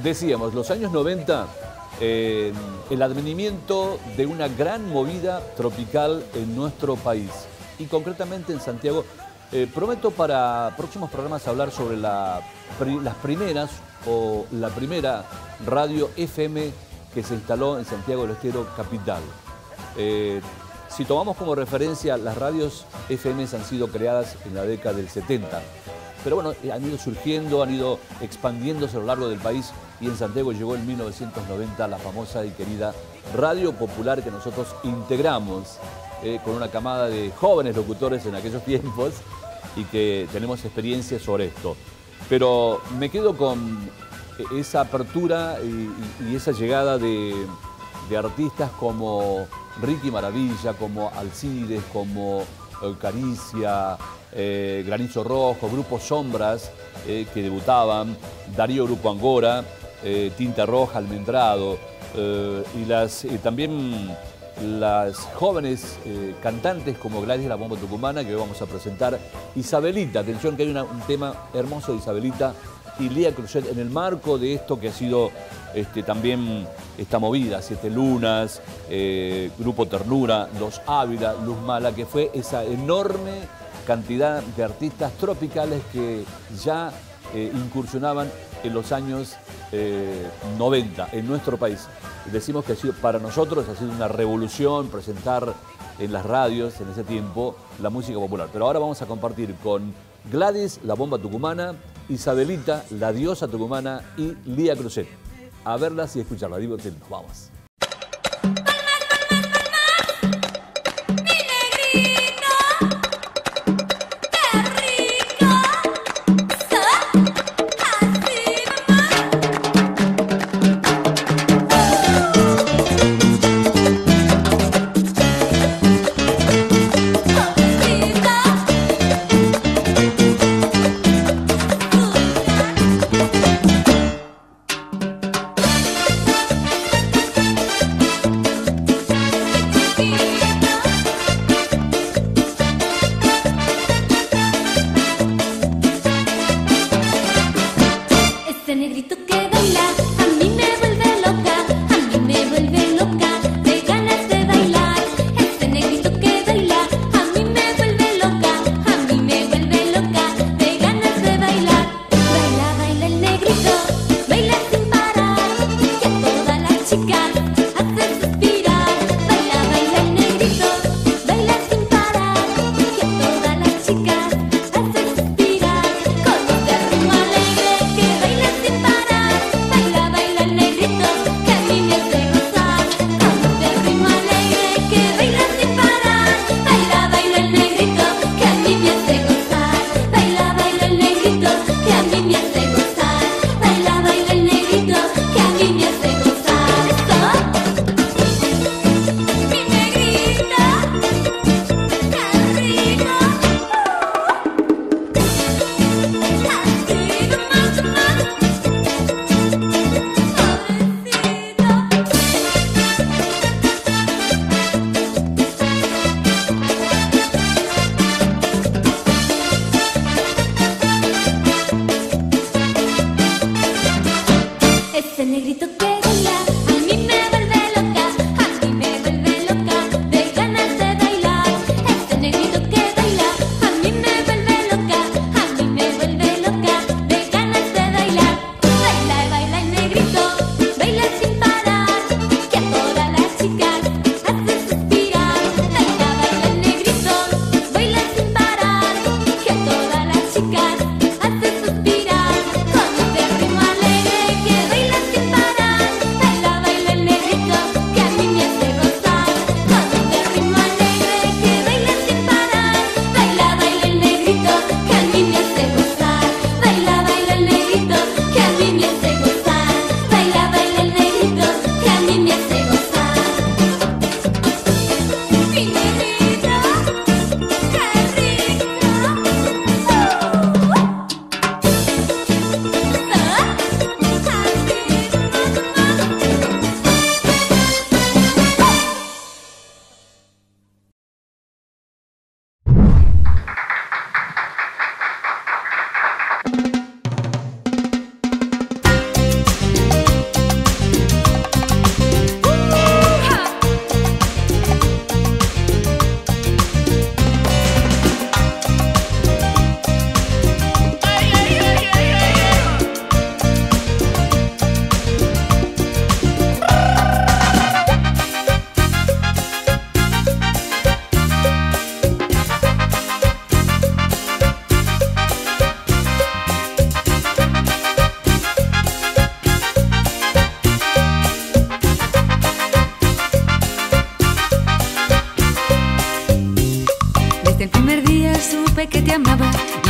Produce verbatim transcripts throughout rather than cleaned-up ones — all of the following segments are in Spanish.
decíamos, los años noventa, eh, el advenimiento de una gran movida tropical en nuestro país y concretamente en Santiago. Eh, prometo para próximos programas hablar sobre la, pri, las primeras o la primera radio F M que se instaló en Santiago del Estero capital. Eh, si tomamos como referencia, las radios F M han sido creadas en la década del setenta. Pero bueno, han ido surgiendo, han ido expandiéndose a lo largo del país y en Santiago llegó en mil novecientos noventa la famosa y querida Radio Popular que nosotros integramos eh, con una camada de jóvenes locutores en aquellos tiempos y que tenemos experiencia sobre esto. Pero me quedo con esa apertura y, y esa llegada de, de artistas como Ricky Maravilla, como Alcides, como eh, Caricia, eh, Granizo Rojo, Grupo Sombras eh, que debutaban, Darío Grupo Angora, eh, Tinta Roja, Almendrado, eh, y las, eh, también las jóvenes eh, cantantes como Gladys La Bomba Tucumana, que hoy vamos a presentar, Isabelita, atención que hay una, un tema hermoso de Isabelita y Lía Cruzet en el marco de esto que ha sido este, también esta movida, Siete Lunas, eh, Grupo Ternura, Los Ávila, Luz Mala, que fue esa enorme cantidad de artistas tropicales que ya eh, incursionaban en los años eh, noventa en nuestro país. Decimos que ha sido, para nosotros ha sido una revolución presentar en las radios en ese tiempo la música popular. Pero ahora vamos a compartir con Gladys, la bomba tucumana, Isabelita, la diosa tucumana y Lía Cruzet. A verlas y escucharlas. Digo, vamos.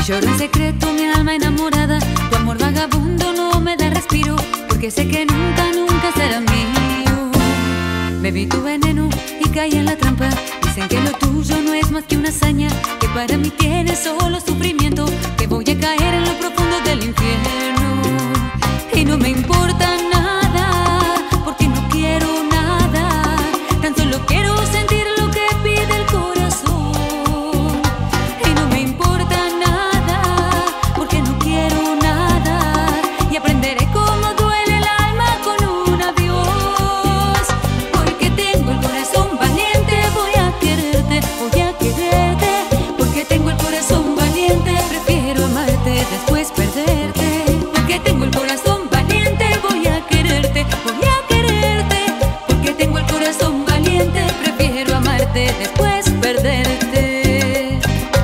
y lloro en secreto mi alma enamorada. Tu amor vagabundo no me da respiro, porque sé que nunca, nunca será mío. Bebí tu veneno y caí en la trampa. Dicen que lo tuyo no es más que una hazaña, que para mí tiene solo sufrimiento, que voy a caer en lo profundo del infierno. Y no me importa nada, porque no quiero nada, tan solo quiero sentir lo que pide el corazón. Y no me importa nada, porque no quiero nada, y aprenderé cómo duele el alma con un adiós. Porque tengo el corazón valiente, voy a quererte, voy a quererte. Porque tengo el corazón valiente, prefiero amarte, después perderte. Porque tengo el corazón valiente, voy a quererte, voy a quererte. Porque tengo el corazón valiente, prefiero amarte, después perderte.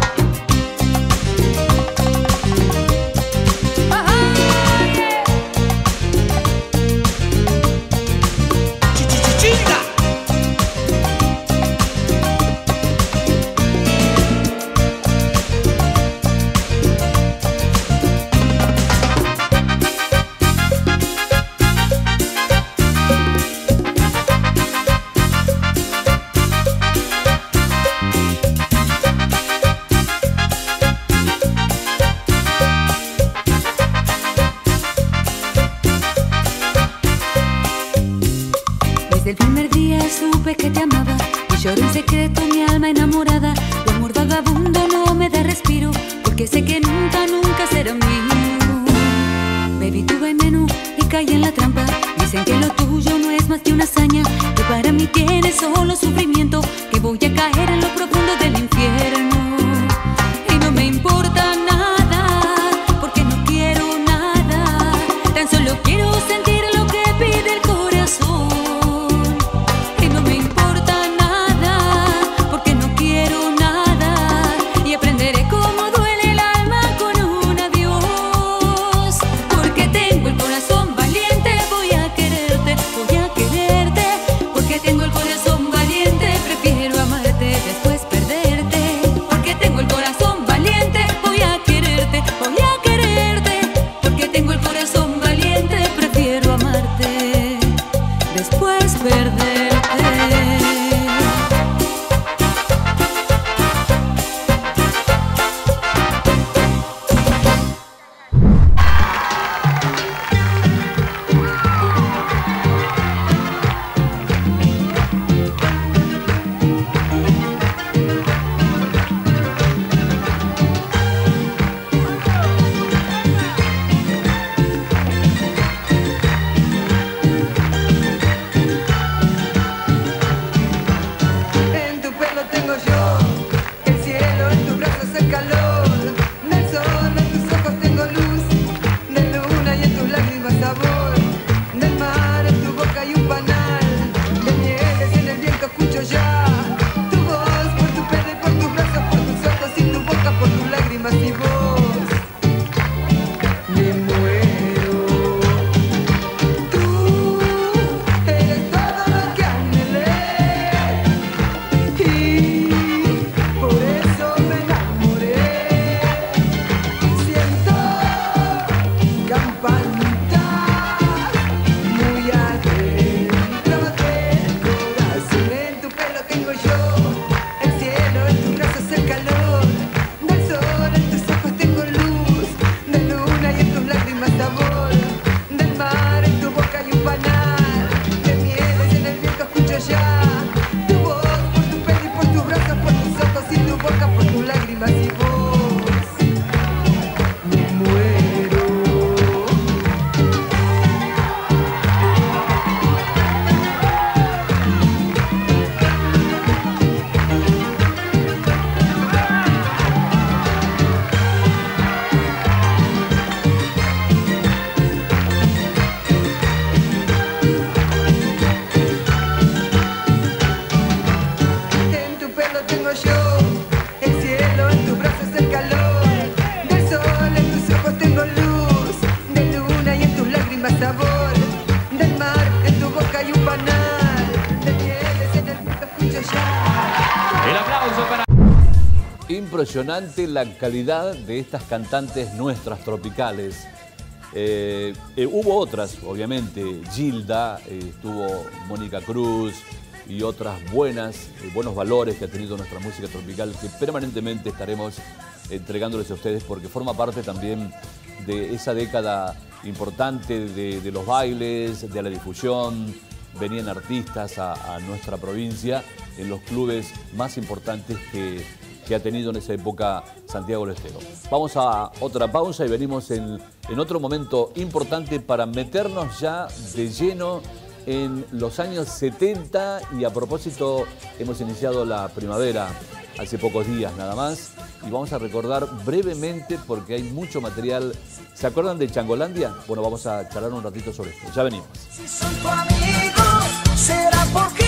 Ah, yeah. Chichichichiga. Desde el primer día supe que te amaba, y lloro en secreto mi alma enamorada. Tu amor vagabundo no me da respiro, porque sé que nunca, nunca será mío. Bebí tu veneno y caí en la trampa. Dicen que lo tuyo no es más que una hazaña, que para mí tiene solo sufrimiento, que voy a caer en lo profundo del infierno. Y no me importa nada, porque no quiero nada, tan solo quiero sentir lo que pide el corazón. Y no me importa nada, porque no quiero nada, y aprenderé cómo duele el alma con un adiós. Porque tengo el corazón valiente, voy a quererte, voy a quererte. Porque tengo el corazón valiente, prefiero amarte. impresionante la calidad de estas cantantes nuestras tropicales. Eh, eh, hubo otras, obviamente, Gilda, eh, estuvo Mónica Cruz y otras buenas, eh, buenos valores que ha tenido nuestra música tropical, que permanentemente estaremos entregándoles a ustedes porque forma parte también de esa década importante de, de los bailes, de la difusión. Venían artistas a, a nuestra provincia en los clubes más importantes que, que ha tenido en esa época Santiago del Estero. Vamos a otra pausa y venimos en, en otro momento importante para meternos ya de lleno en los años setenta y a propósito hemos iniciado la primavera hace pocos días nada más y vamos a recordar brevemente porque hay mucho material. ¿Se acuerdan de Changolandia? Bueno, vamos a charlar un ratito sobre esto. Ya venimos. Si son tu amigo, será porque